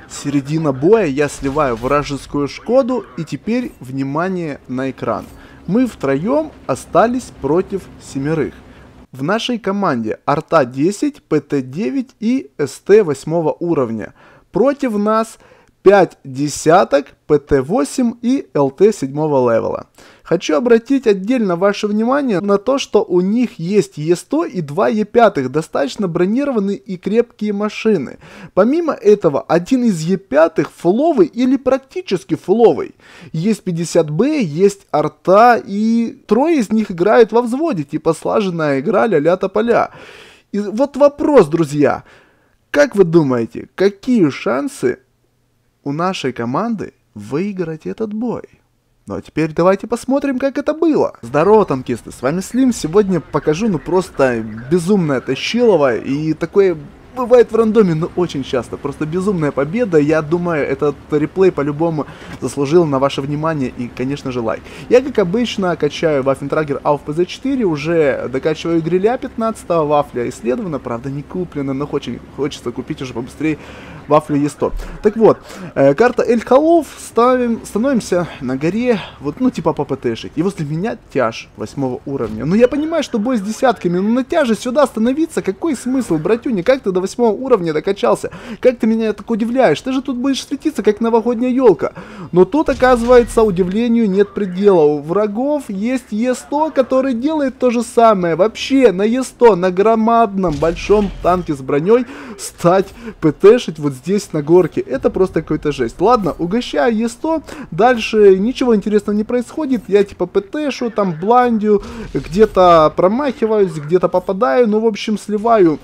Середина боя, я сливаю вражескую Шкоду, и теперь внимание на экран. Мы втроем остались против 7. В нашей команде Арта 10, ПТ 9 и СТ 8 уровня. Против нас 5 десяток, ПТ 8 и ЛТ 7 левела. Хочу обратить отдельно ваше внимание на то, что у них есть Е100 и 2 Е5, достаточно бронированные и крепкие машины. Помимо этого, один из Е5 фуловый или практически фуловый. Есть 50Б, есть Арта, и 3 из них играют во взводе, типа слаженная игра ля-ля тополя. И вот вопрос, друзья, как вы думаете, какие шансы у нашей команды выиграть этот бой? Ну а теперь давайте посмотрим, как это было. Здорово, танкисты, с вами Слим. Сегодня покажу, ну просто безумное тащилово, и такое бывает в рандоме, но очень часто. Просто безумная победа. Я думаю, этот реплей по-любому заслужил на ваше внимание и, конечно же, лайк. Я, как обычно, качаю Waffentrager AUF PZ4, уже докачиваю гриля 15-го, вафля исследована, правда не куплена, но очень хочется купить уже побыстрее вафлю Е100. Так вот, карта Эль-Халов, становимся на горе, вот, ну, типа по ПТшить. И возле меня тяж 8 уровня. Ну, я понимаю, что бой с десятками, но на тяже сюда становиться, какой смысл, братюня? Как ты до 8 уровня докачался? Как ты меня так удивляешь? Ты же тут будешь светиться, как новогодняя елка. Но тут, оказывается, удивлению нет предела. У врагов есть Е100, который делает то же самое. Вообще, на Е100, на громадном большом танке с броней стать ПТшить вот здесь на горке. Это просто какой-то жесть. Ладно, угощаю Е100. Дальше ничего интересного не происходит. Я типа ПТшу, там бландю, где-то промахиваюсь, где-то попадаю. Ну, в общем, сливаю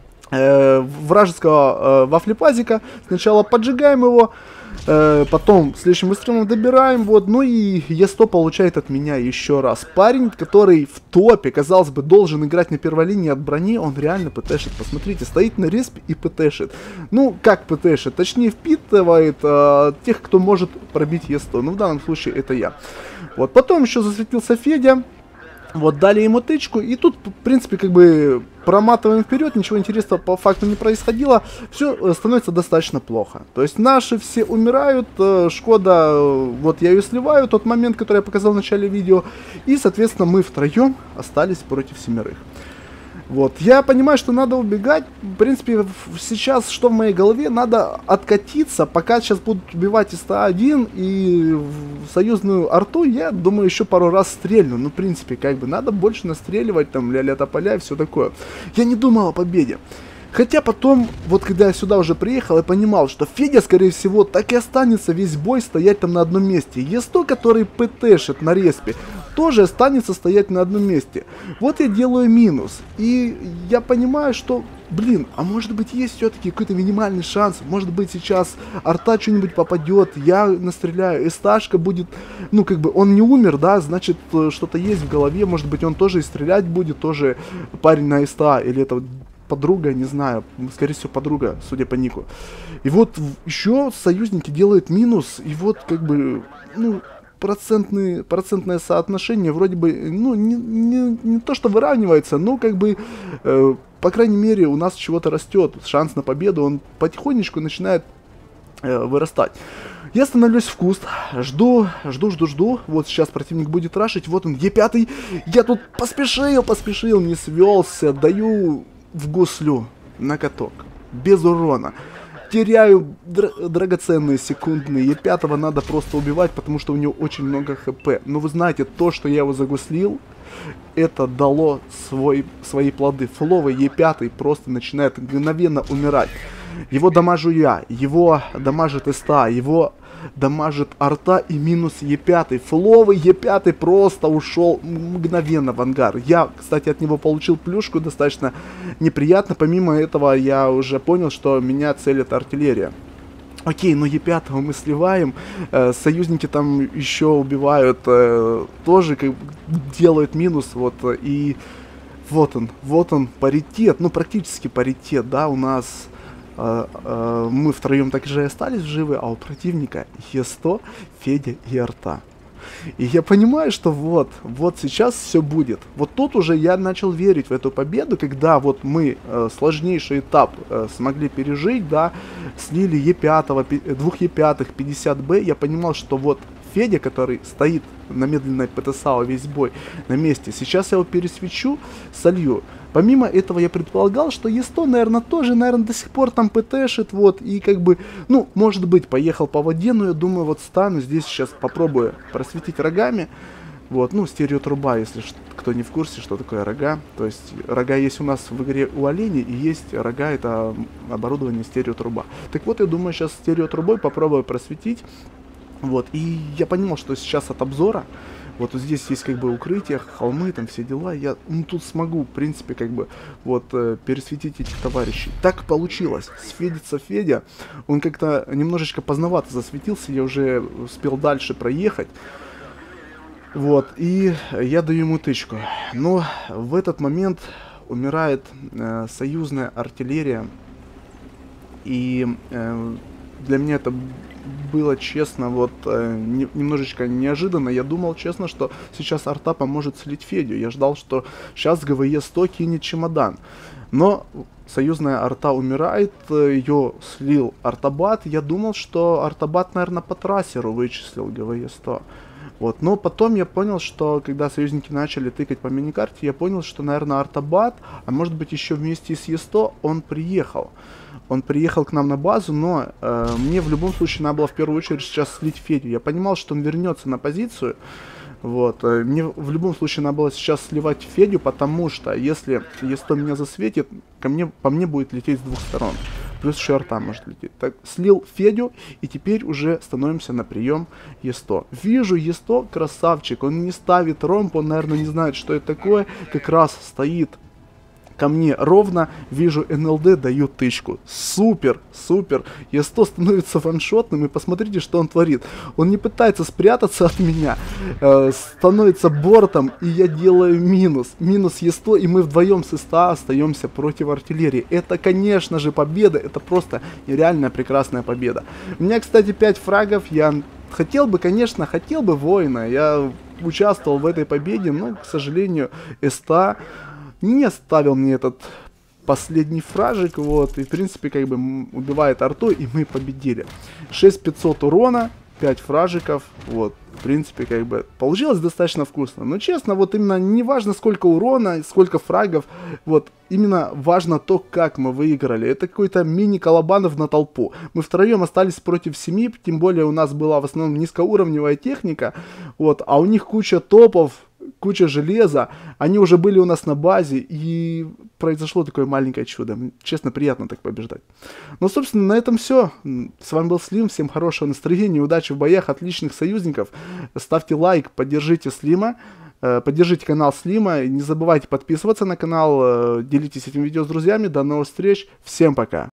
вражеского вафлепазика. Сначала поджигаем его, потом следующим выстрелом добираем, вот, ну и Е100 получает от меня еще раз. Парень, который в топе, казалось бы, должен играть на первой линии от брони, он реально ПТшит, посмотрите, стоит на респе и ПТшит. Ну, как ПТшит, точнее впитывает тех, кто может пробить Е100, ну в данном случае это я. Вот, потом еще засветился Федя. Вот, дали ему тычку, и тут, в принципе, как бы проматываем вперед, ничего интересного по факту не происходило, все становится достаточно плохо. То есть наши все умирают, Шкода, вот я ее сливаю, тот момент, который я показал в начале видео, и, соответственно, мы втроем остались против 7. Вот, я понимаю, что надо убегать, в принципе, сейчас, что в моей голове, надо откатиться, пока сейчас будут убивать ИС-1 и в союзную арту, я думаю, еще пару раз стрельну, ну, в принципе, как бы, надо больше настреливать, там, ля-ля тополя и все такое. Я не думал о победе. Хотя потом, вот когда я сюда уже приехал, я понимал, что Федя, скорее всего, так и останется весь бой стоять там на одном месте. Е100, который ПТшит на респе, тоже останется стоять на одном месте. Вот я делаю минус. И я понимаю, что, блин, а может быть есть все-таки какой-то минимальный шанс. Может быть сейчас арта что-нибудь попадет, я настреляю, и Сташка будет, ну как бы он не умер, да, значит что-то есть в голове. Может быть он тоже и стрелять будет, тоже парень на СТА, или это подруга, не знаю, скорее всего подруга, судя по нику. И вот еще союзники делают минус, и вот как бы, ну, процентное соотношение вроде бы, ну, не то что выравнивается, но как бы, по крайней мере, у нас чего-то растет, шанс на победу, он потихонечку начинает вырастать. Я становлюсь в куст, жду, вот сейчас противник будет рашить, вот он, Е5, я тут поспешил, не свелся, даю в гуслю на каток, без урона. Теряю драгоценные секундные. Е5 надо просто убивать, потому что у него очень много хп. Но вы знаете, то, что я его загуслил, это дало свои плоды. Фловый Е5 просто начинает мгновенно умирать. Его дамажу я, его дамажит СТА, его дамажит арта и минус Е5. Фловый Е5 просто ушел мгновенно в ангар. Я, кстати, от него получил плюшку достаточно неприятно. Помимо этого, я уже понял, что меня целит артиллерия. Окей, но Е5 мы сливаем, союзники там еще убивают, тоже как делают минус, вот, и вот он, паритет, ну, практически паритет, да, у нас... мы втроем так же и остались живы, а у противника Е100, Федя и Арта. И я понимаю, что вот сейчас все будет. Вот тут уже я начал верить в эту победу, когда вот мы сложнейший этап смогли пережить, да, слили Е5, двух Е5, 50Б, я понимал, что вот Федя, который стоит на медленной ПТСАО весь бой на месте, сейчас я его пересвечу, солью. Помимо этого я предполагал, что Е100, наверное, тоже, наверное, до сих пор там ПТшит, вот, и как бы, ну, может быть, поехал по воде, но я думаю, вот стану здесь сейчас, попробую просветить рогами, вот, ну, стереотруба, если кто не в курсе, что такое рога, то есть рога есть у нас в игре у оленей, и есть рога, это оборудование стереотруба. Так вот, я думаю, сейчас стереотрубой попробую просветить, вот, и я понимал, что сейчас от обзора, вот здесь есть как бы укрытие, холмы, там все дела, я тут смогу, в принципе, как бы, вот, пересветить этих товарищей. Так получилось, сфедится Федя, он как-то немножечко поздновато засветился, я уже успел дальше проехать, вот, и я даю ему тычку, но в этот момент умирает союзная артиллерия, и для меня это было, честно, вот немножечко неожиданно. Я думал, честно, что сейчас арта поможет слить Федю. Я ждал, что сейчас ГВЕ 100 кинет чемодан. Но союзная арта умирает, ее слил артобат. Я думал, что артобат, наверное, по трассеру вычислил ГВЕ 100. Вот. Но потом я понял, что когда союзники начали тыкать по миникарте, я понял, что, наверное, артобат, а может быть еще вместе с Е100, он приехал. Он приехал к нам на базу, но мне в любом случае надо было в первую очередь сейчас слить Федю. Я понимал, что он вернется на позицию. Вот. Мне в любом случае надо было сейчас сливать Федю, потому что если Е100 меня засветит, по мне будет лететь с двух сторон. Плюс еще арта может лететь. Так, слил Федю, и теперь уже становимся на прием Е100. Вижу, Е100 красавчик, он не ставит ромб, он, наверное, не знает, что это такое. Как раз стоит ко мне ровно, вижу НЛД, даю тычку. Супер, супер. Е100 становится ваншотным, и посмотрите, что он творит. Он не пытается спрятаться от меня, становится бортом, и я делаю минус. Минус Е100, и мы вдвоем с СТА остаемся против артиллерии. Это, конечно же, победа, это просто нереальная прекрасная победа. У меня, кстати, 5 фрагов, я хотел бы воина, я участвовал в этой победе, но, к сожалению, СТА не оставил мне этот последний фражик, вот, и в принципе как бы убивает арту, и мы победили. 6500 урона, 5 фражиков, вот, в принципе как бы получилось достаточно вкусно. Но честно, вот именно не важно сколько урона, сколько фрагов, вот, именно важно то, как мы выиграли. Это какой-то мини-колобанов на толпу. Мы втроем остались против 7, тем более у нас была в основном низкоуровневая техника, вот, а у них куча топов, куча железа, они уже были у нас на базе, и произошло такое маленькое чудо. Честно, приятно так побеждать. Ну, собственно, на этом все. С вами был Слим, всем хорошего настроения, удачи в боях, отличных союзников. Ставьте лайк, поддержите Слима, поддержите канал Слима, не забывайте подписываться на канал, делитесь этим видео с друзьями. До новых встреч, всем пока!